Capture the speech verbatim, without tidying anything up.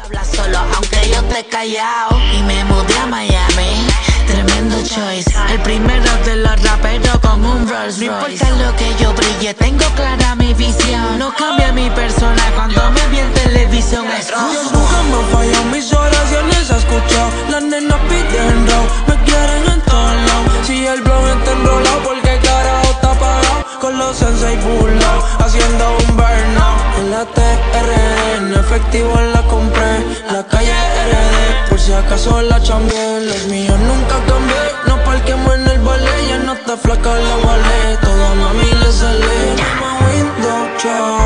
Habla solo aunque yo te he callado. Y me mudé a Miami, tremendo choice. El primero de los raperos con un Rolls Royce. No importa lo que yo brille, tengo clara mi visión. No cambia mi persona cuando me vi en televisión. Dios nunca me falló, mis oraciones ha escuchado. Las nenas piden raw, me quieren en todos lados. Si el blog está enrolado, porque carajo está apagado. Con los sensei burlados, haciendo un burnout. En la T R D, en efectivo la compré. La calle R D, por si acaso la chambié. Los míos nunca cambié, no parquemos en el ballet. Ya no está flaca la ballet, toda mami le sale. Window shop.